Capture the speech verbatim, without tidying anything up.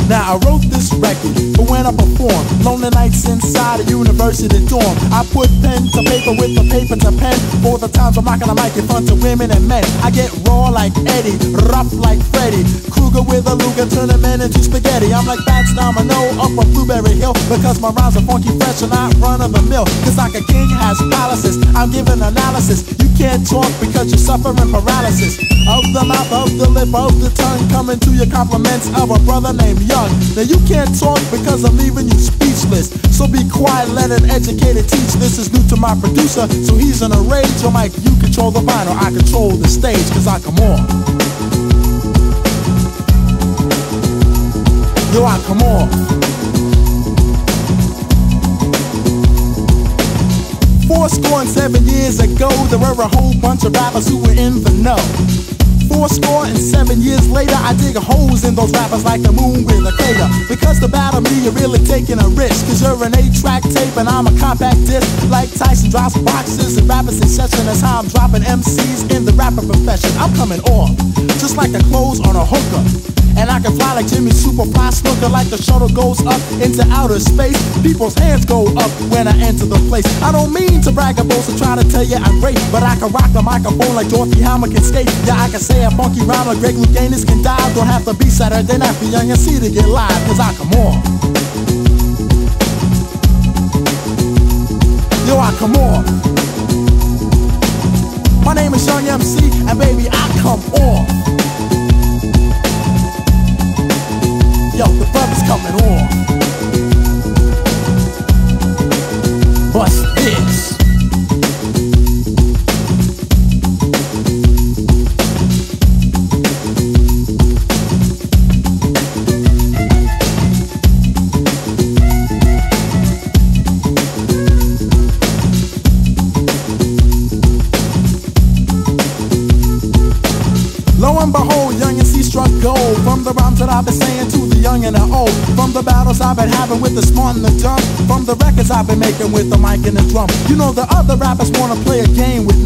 Now I wrote this record for when I perform. Lonely nights inside a university dorm. I put pen to paper with the paper to pen. For the times I'm rocking a mic in front of women and men. I get raw like Eddie, rough like Freddie Krueger with a Luger, turn a man into spaghetti. I'm like Bats Domino up on Blueberry Hill, because my rhymes are funky, fresh, and not run of the mill. Cause like a king has palaces, I'm giving analysis. You can't talk because you're suffering paralysis of the mouth, of the lip, of the tongue. Coming to your compliments of a brother named Young. Now you can't talk because I'm leaving you speechless. So be quiet, let an educated teach. This is new to my producer, so he's in a rage. Yo, Mike, you control the vinyl, I control the stage, cause I come on. Yo, I come on. Four score and seven years ago, there were a whole bunch of rappers who were in the know. Four score and seven years later, I dig holes in those rappers like the moon with a crater. Because to battle me, you're really taking a risk. Cause you're an eight track tape and I'm a compact disc. Like Tyson drops boxes and rappers in session. That's how I'm dropping M Cs in the rapper profession. I'm coming off, just like the clothes on a hooker. And I can fly like Jimmy Superfly Snooker. Like the shuttle goes up into outer space, people's hands go up when I enter the place. I don't mean to brag or boast or try to tell you I'm great, but I can rock the microphone like Dorothy Howard can skate. Yeah, I can say a funky rhyme like Greg Louganis can dive. Don't have to be Saturday night for Young M C to get live, cause I come on. Yo, I come on. My name is Young M C, and baby, I come on. Yo, the brother's coming on. Bust this. Lo and behold, Young M C struck gold. From the rhymes that I've been saying to the young and the old. From the battles I've been having with the smart and the dumb. From the records I've been making with the mic and the drum. You know the other rappers wanna play a game with me.